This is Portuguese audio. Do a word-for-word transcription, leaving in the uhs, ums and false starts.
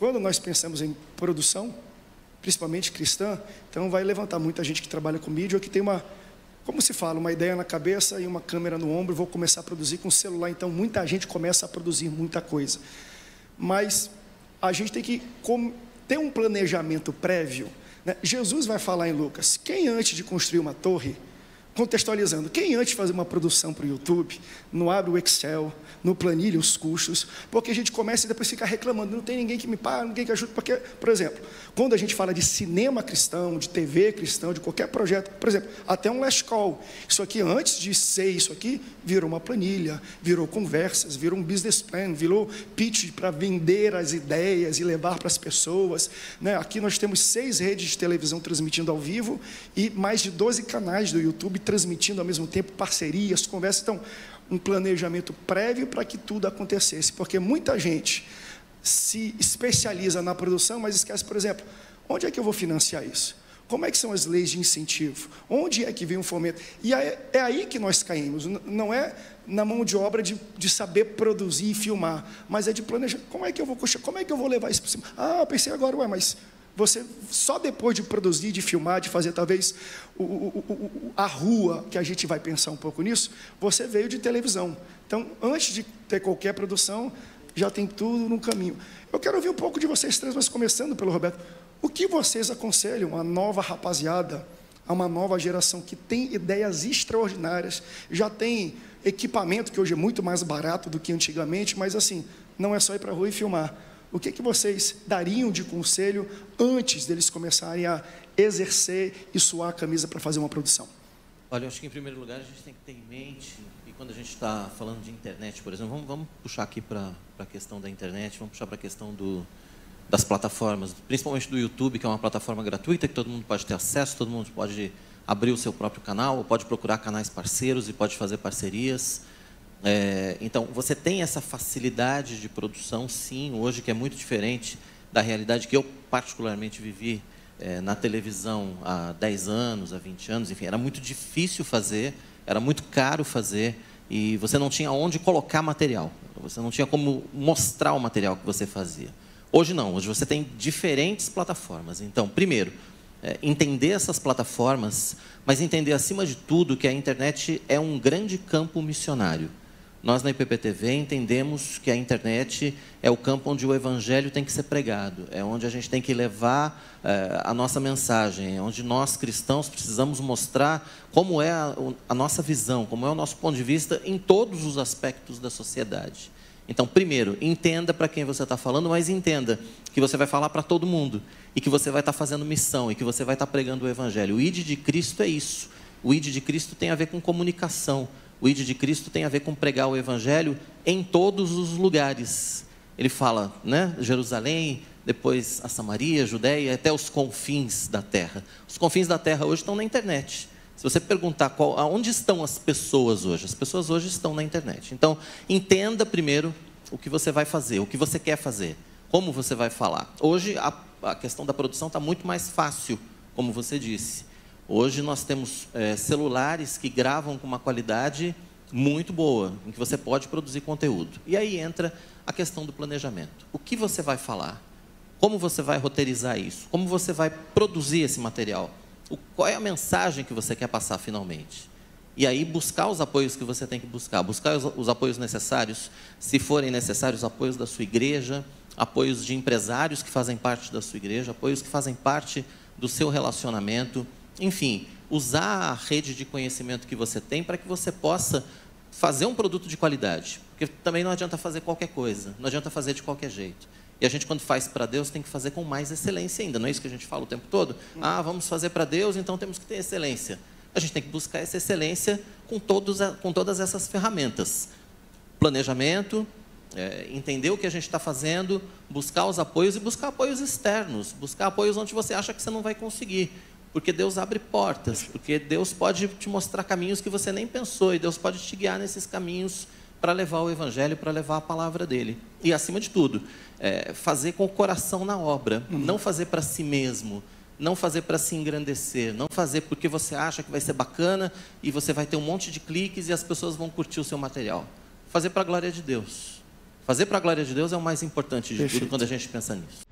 quando nós pensamos em produção, principalmente cristã, então vai levantar muita gente que trabalha com mídia, ou que tem uma, como se fala, uma ideia na cabeça e uma câmera no ombro, vou começar a produzir com celular, então muita gente começa a produzir muita coisa. Mas a gente tem que ter um planejamento prévio, né? Jesus vai falar em Lucas, quem antes de construir uma torre, contextualizando, quem antes de fazer uma produção para o YouTube, não abre o Excel, não planilha os custos, porque a gente começa e depois fica reclamando, não tem ninguém que me paga, ninguém que ajude, porque, por exemplo, quando a gente fala de cinema cristão, de T V cristão, de qualquer projeto, por exemplo, até um last call, isso aqui antes de ser isso aqui, virou uma planilha, virou conversas, virou um business plan, virou pitch para vender as ideias e levar para as pessoas, né? Aqui nós temos seis redes de televisão transmitindo ao vivo e mais de doze canais do YouTube transmitindo ao mesmo tempo parcerias, conversas. Então, um planejamento prévio para que tudo acontecesse, porque muita gente se especializa na produção, mas esquece, por exemplo, onde é que eu vou financiar isso? Como é que são as leis de incentivo? Onde é que vem o fomento? E é, é aí que nós caímos, não é na mão de obra de, de saber produzir e filmar, mas é de planejar, como é que eu vou, como é que eu vou levar isso por cima? Ah, eu pensei agora, ué, mas você, só depois de produzir, de filmar, de fazer talvez o, o, o, a rua, que a gente vai pensar um pouco nisso, você veio de televisão. Então, antes de ter qualquer produção, já tem tudo no caminho. Eu quero ouvir um pouco de vocês três, mas começando pelo Roberto. O que vocês aconselham a nova rapaziada, a uma nova geração que tem ideias extraordinárias, já tem equipamento que hoje é muito mais barato do que antigamente, mas assim, não é só ir para a rua e filmar. O que, que vocês dariam de conselho antes deles começarem a exercer e suar a camisa para fazer uma produção? Olha, eu acho que em primeiro lugar a gente tem que ter em mente, e quando a gente está falando de internet, por exemplo, vamos, vamos puxar aqui para a questão da internet, vamos puxar para a questão do, das plataformas, principalmente do YouTube, que é uma plataforma gratuita, que todo mundo pode ter acesso, todo mundo pode abrir o seu próprio canal, ou pode procurar canais parceiros e pode fazer parcerias. É, então, você tem essa facilidade de produção, sim, hoje, que é muito diferente da realidade que eu particularmente vivi é, na televisão há dez anos, há vinte anos, enfim, era muito difícil fazer, era muito caro fazer, e você não tinha onde colocar material, você não tinha como mostrar o material que você fazia. Hoje não, hoje você tem diferentes plataformas. Então, primeiro, é, entender essas plataformas, mas entender, acima de tudo, que a internet é um grande campo missionário. Nós, na I P P T V, entendemos que a internet é o campo onde o evangelho tem que ser pregado, é onde a gente tem que levar eh, a nossa mensagem, é onde nós, cristãos, precisamos mostrar como é a, a nossa visão, como é o nosso ponto de vista em todos os aspectos da sociedade. Então, primeiro, entenda para quem você está falando, mas entenda que você vai falar para todo mundo, e que você vai estar fazendo missão, e que você vai estar pregando o evangelho. O I D de Cristo é isso. O I D de Cristo tem a ver com comunicação. O I D de Cristo tem a ver com pregar o evangelho em todos os lugares. Ele fala, né, Jerusalém, depois a Samaria, a Judéia, até os confins da terra. Os confins da terra hoje estão na internet. Se você perguntar qual, aonde estão as pessoas hoje, as pessoas hoje estão na internet. Então, entenda primeiro o que você vai fazer, o que você quer fazer, como você vai falar. Hoje, a, a questão da produção está muito mais fácil, como você disse. Hoje nós temos é, celulares que gravam com uma qualidade muito boa, em que você pode produzir conteúdo. E aí entra a questão do planejamento. O que você vai falar? Como você vai roteirizar isso? Como você vai produzir esse material? O, qual é a mensagem que você quer passar finalmente? E aí buscar os apoios que você tem que buscar. Buscar os, os apoios necessários, se forem necessários, apoios da sua igreja, apoios de empresários que fazem parte da sua igreja, apoios que fazem parte do seu relacionamento. Enfim, usar a rede de conhecimento que você tem para que você possa fazer um produto de qualidade. Porque também não adianta fazer qualquer coisa, não adianta fazer de qualquer jeito. E a gente, quando faz para Deus, tem que fazer com mais excelência ainda. Não é isso que a gente fala o tempo todo? Ah, vamos fazer para Deus, então temos que ter excelência. A gente tem que buscar essa excelência com, todos, com todas essas ferramentas. Planejamento, é, entender o que a gente está fazendo, buscar os apoios e buscar apoios externos. Buscar apoios onde você acha que você não vai conseguir. Porque Deus abre portas, porque Deus pode te mostrar caminhos que você nem pensou, e Deus pode te guiar nesses caminhos para levar o evangelho, para levar a palavra dele. E, acima de tudo, é, fazer com o coração na obra, uhum. Não fazer para si mesmo, não fazer para se engrandecer, não fazer porque você acha que vai ser bacana e você vai ter um monte de cliques e as pessoas vão curtir o seu material. Fazer para a glória de Deus. Fazer para a glória de Deus é o mais importante de Perfeito. Tudo quando a gente pensa nisso.